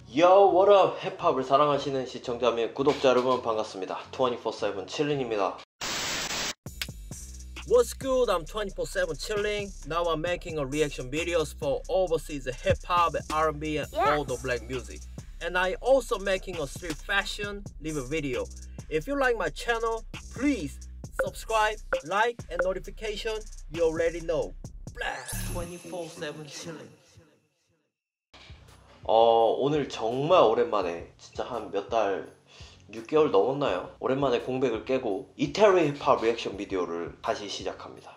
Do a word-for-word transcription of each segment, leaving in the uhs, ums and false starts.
Yo, what up? 힙합을 사랑하시는 시청자 및 구독자 여러분 반갑습니다. twenty-four seven chilling입니다. What's good? I'm twenty-four seven chilling. Now I'm making a reaction videos for overseas hip hop, R and B, and Yes. all the black music. And I also making a street fashion live video. If you like my channel, please subscribe, like, and notification. You already know. Blast twenty-four seven chilling. 어, 오늘 정말 오랜만에 진짜 한 몇 달, 육 개월 넘었나요? 오랜만에 공백을 깨고 이태리 힙합 리액션 비디오를 다시 시작합니다.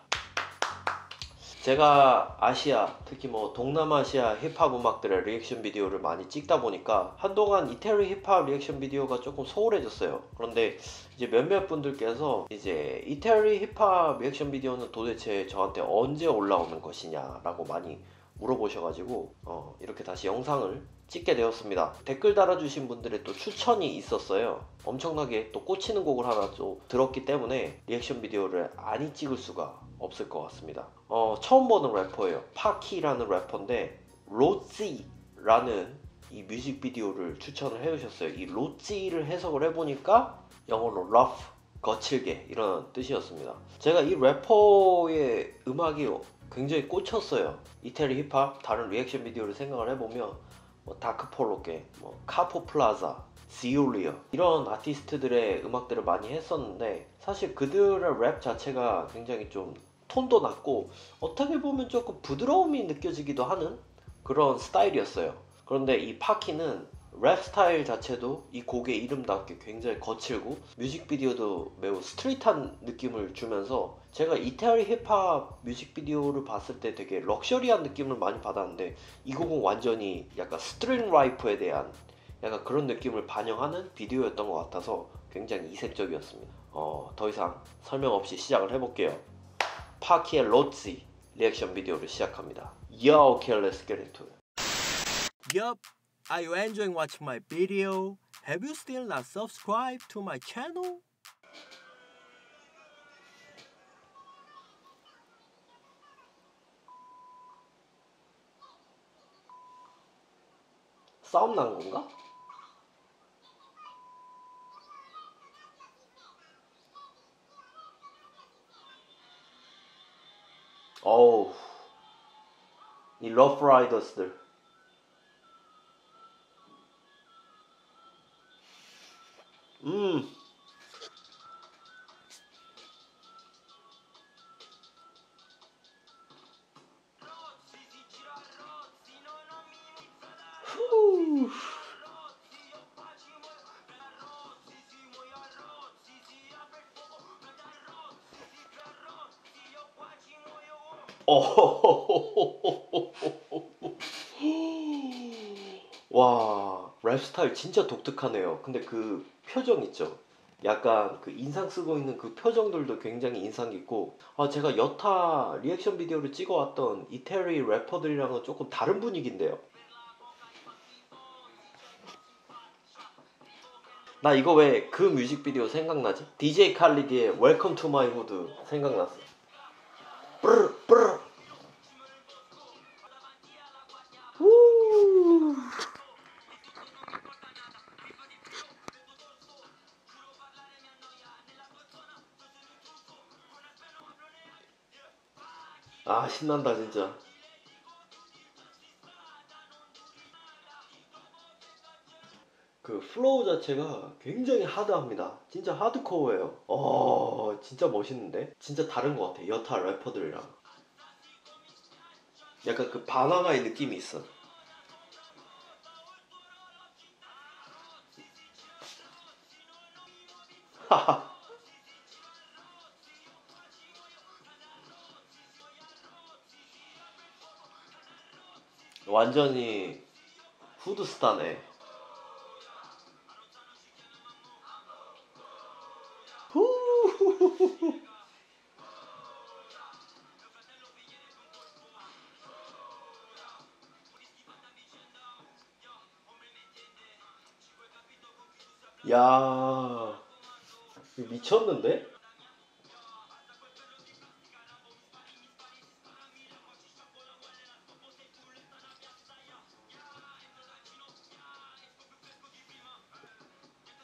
제가 아시아, 특히 뭐 동남아시아 힙합 음악들의 리액션 비디오를 많이 찍다 보니까 한동안 이태리 힙합 리액션 비디오가 조금 소홀해졌어요. 그런데 이제 몇몇 분들께서 이제 이태리 힙합 리액션 비디오는 도대체 저한테 언제 올라오는 것이냐라고 많이 물어보셔가지고 어, 이렇게 다시 영상을 찍게 되었습니다. 댓글 달아주신 분들의 또 추천이 있었어요. 엄청나게 또 꽂히는 곡을 하나 또 들었기 때문에 리액션 비디오를 안 찍을 수가 없을 것 같습니다. 어, 처음 보는 래퍼예요. 파키라는 래퍼인데 로찌라는 이 뮤직비디오를 추천을 해주셨어요. 이 로찌를 해석을 해보니까 영어로 rough, 거칠게 이런 뜻이었습니다. 제가 이 래퍼의 음악이 굉장히 꽂혔어요. 이태리 힙합 다른 리액션 비디오를 생각을 해보면 뭐 다크폴로게, 뭐 카포플라자, 지올리어 이런 아티스트들의 음악들을 많이 했었는데 사실 그들의 랩 자체가 굉장히 좀 톤도 낮고 어떻게 보면 조금 부드러움이 느껴지기도 하는 그런 스타일이었어요. 그런데 이 파키는 랩 스타일 자체도 이 곡의 이름답게 굉장히 거칠고 뮤직비디오도 매우 스트릿한 느낌을 주면서 제가 이태리 힙합 뮤직비디오를 봤을 때 되게 럭셔리한 느낌을 많이 받았는데 이 곡은 완전히 약간 스트링 라이프에 대한 약간 그런 느낌을 반영하는 비디오였던 것 같아서 굉장히 이색적이었습니다. 어, 더 이상 설명 없이 시작을 해볼게요. 파키의 로찌 리액션 비디오를 시작합니다. Yo, okay, let's get into it. Yup. Are you enjoying watching my video? Have you still not subscribed to my channel? 싸움 난 건가? 어우, 이 러프라이더스들. 음. 후. 와, 랩 스타일 진짜 독특하네요. 근데 그 표정 있죠? 약간 그 인상 쓰고 있는 그 표정들도 굉장히 인상 깊고 아, 제가 여타 리액션 비디오를 찍어왔던 이태리 래퍼들이랑은 조금 다른 분위기인데요. 나 이거 왜 그 뮤직비디오 생각나지? 디제이 칼리디의 Welcome to my hood 생각났어. 브르 브르. 우. 아, 신난다 진짜. 그 플로우 자체가 굉장히 하드합니다. 진짜 하드코어예요. 어, 진짜 멋있는데? 진짜 다른 것 같아. 여타 래퍼들이랑. 약간 그 바나나의 느낌이 있어. 하하. 완전히 후드스타네. 후. 야, 미쳤는데?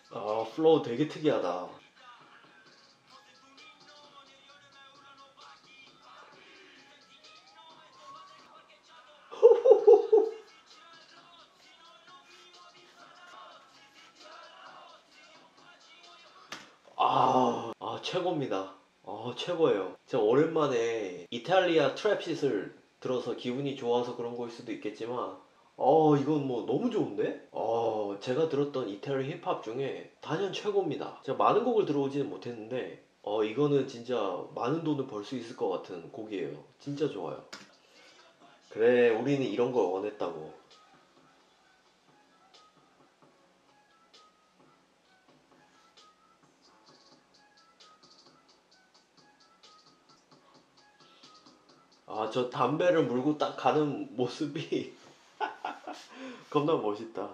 아, 플로우 되게 특이하다. 아, 아 최고입니다. 아, 최고예요. 제가 오랜만에 이탈리아 트랩싯을 들어서 기분이 좋아서 그런 거일 수도 있겠지만, 어, 이건 뭐 너무 좋은데? 어, 제가 들었던 이태리 힙합 중에 단연 최고입니다. 제가 많은 곡을 들어오지는 못했는데, 어, 이거는 진짜 많은 돈을 벌 수 있을 것 같은 곡이에요. 진짜 좋아요. 그래, 우리는 이런 걸 원했다고. 아, 저 담배를 물고 딱 가는 모습이 겁나 멋있다.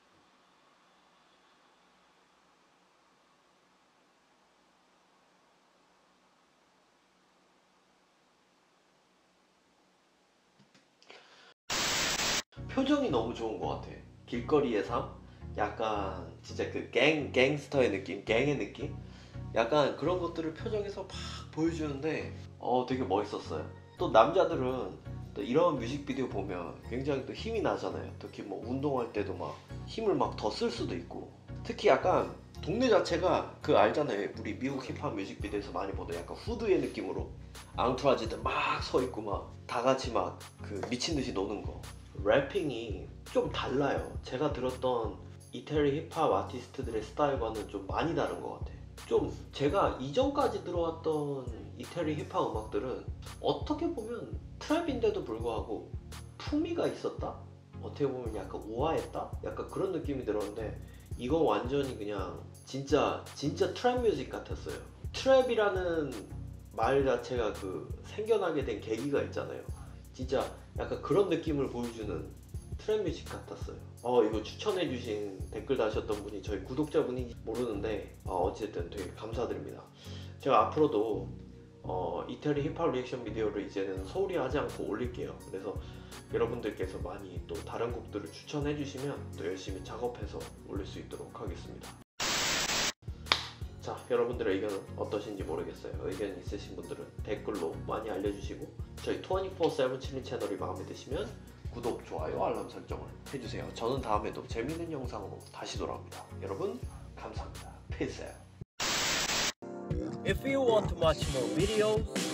표정이 너무 좋은 것 같아. 길거리의 삶? 약간 진짜 그 갱, 갱스터의 느낌? 갱의 느낌? 약간 그런 것들을 표정에서 막 보여주는데 어 되게 멋있었어요. 또 남자들은 또 이런 뮤직비디오 보면 굉장히 또 힘이 나잖아요. 특히 뭐 운동할 때도 막 힘을 막 더 쓸 수도 있고, 특히 약간 동네 자체가 그 알잖아요. 우리 미국 힙합 뮤직비디오에서 많이 보던 약간 후드의 느낌으로 앙투라지들 막 서 있고 막 다 같이 막 그 미친 듯이 노는 거. 래핑이 좀 달라요. 제가 들었던 이태리 힙합 아티스트들의 스타일과는 좀 많이 다른 것 같아요. 좀 제가 이전까지 들어왔던 이태리 힙합 음악들은 어떻게 보면 트랩인데도 불구하고 품위가 있었다? 어떻게 보면 약간 우아했다? 약간 그런 느낌이 들었는데, 이건 완전히 그냥 진짜 진짜 트랩 뮤직 같았어요. 트랩이라는 말 자체가 그 생겨나게 된 계기가 있잖아요. 진짜 약간 그런 느낌을 보여주는 트랩 뮤직 같았어요. 어, 이거 추천해주신 댓글 다셨던 분이 저희 구독자분인지 모르는데, 어, 어쨌든 되게 감사드립니다. 제가 앞으로도 어, 이태리 힙합 리액션 비디오를 이제는 소홀히 하지 않고 올릴게요. 그래서 여러분들께서 많이 또 다른 곡들을 추천해주시면 또 열심히 작업해서 올릴 수 있도록 하겠습니다. 자, 여러분들의 의견은 어떠신지 모르겠어요. 의견 있으신 분들은 댓글로 많이 알려주시고, 저희 이십사 세븐 칠린 채널이 마음에 드시면 구독, 좋아요, 알람 설정을 해주세요. 저는 다음에도 재밌는 영상으로 다시 돌아옵니다. 여러분 감사합니다. Peace out. If you want to watch more videos,